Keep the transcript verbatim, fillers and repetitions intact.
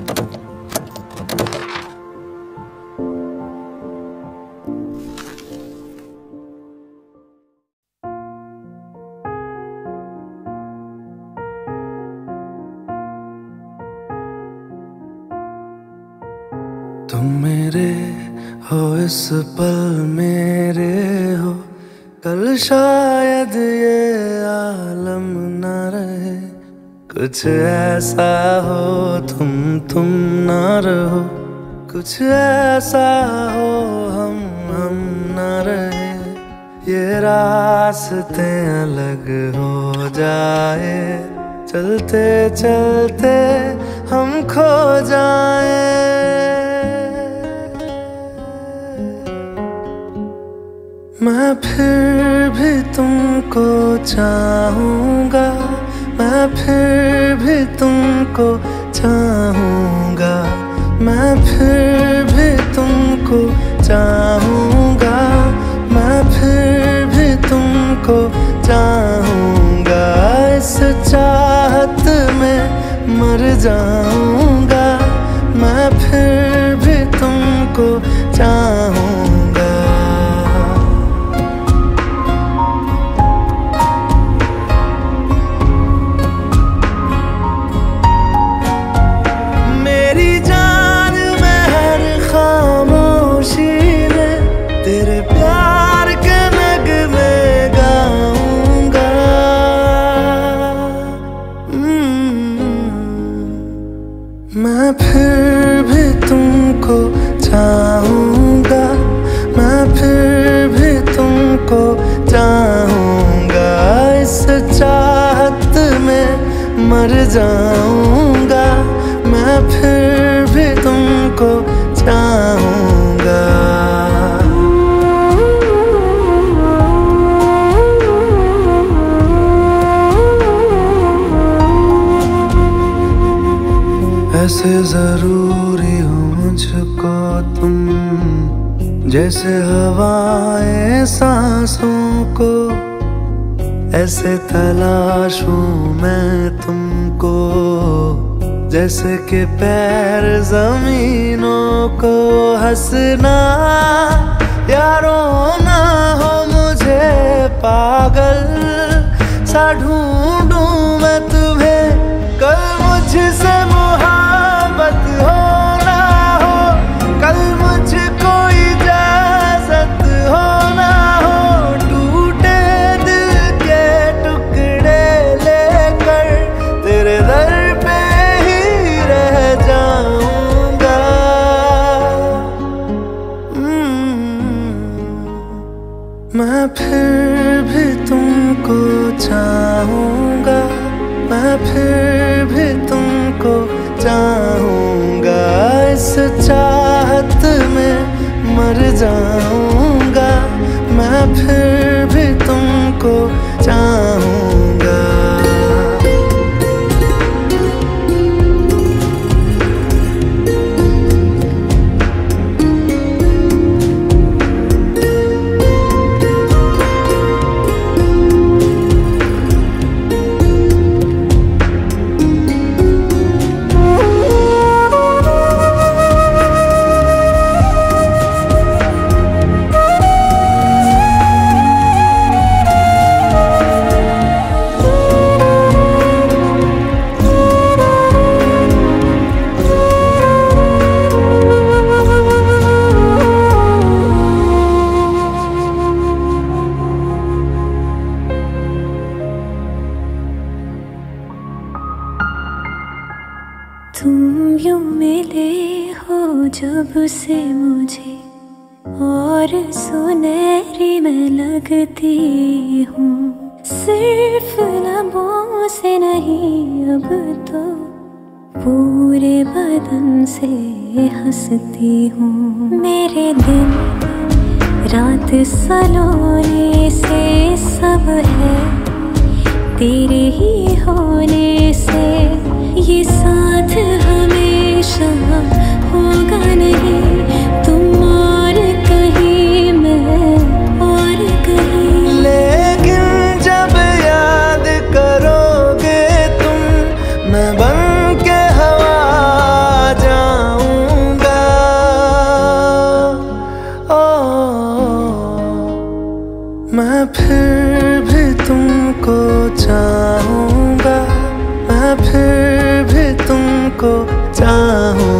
तुम मेरे हो इस पल मेरे हो, कल शायद ये आलम न रहे। कुछ ऐसा हो तुम तुम ना रहो, कुछ ऐसा हो हम हम ना रहे। ये रास्ते अलग हो जाए, चलते चलते हम खो जाए। मैं फिर भी तुमको चाहूँगा, मैं फिर भी तुमको चाहूँगा, मैं फिर भी तुमको चाहूँगा, मैं फिर भी तुमको चाहूँगा। इस चाहत में मर जाऊँगा, मैं फिर भी तुमको चाहूँगा। मैं फिर भी तुमको चाहूँगा, मैं फिर भी तुमको चाहूँगा। इस चाहत में मर जाऊँगा, मैं फिर भी तुमको चाहूँगा। ऐसे जरूरी हो मुझको तुम, जैसे हवाएं सांसों को। ऐसे तलाशूं मैं तुमको, जैसे कि पैर जमीनों को। हंसना या रोना हो मुझे पागल सा ढूंढूं मैं तुम्हें। कल मुझसे मोहब्बत हो ना हो, कल मुझको इजाजत हो ना हो। टूटे दिल के टुकड़े लेकर तेरे दर पे ही रह जाऊंगा। मैं फिर भी तुमको चाहूँगा, मैं फिर भी तुमको चाहूँगा। इस चाहत में मर जाऊँगा, मैं फिर भी तुमको चाहूँगा। तुम यूं मिले हो जब से मुझे, और सुनहरी मैं लगती हूँ। सिर्फ लबों से नहीं अब तो पूरे बदन से हंसती हूँ। मेरे दिन रात सलोने से सब है तेरे ही होने से। ये साथ हमेशा होगा नहीं, तुम और कहीं मैं और कहीं। लेकिन जब याद करोगे तुम, मैं बन के हवा मैं फिर भी तुमको चाहूँ।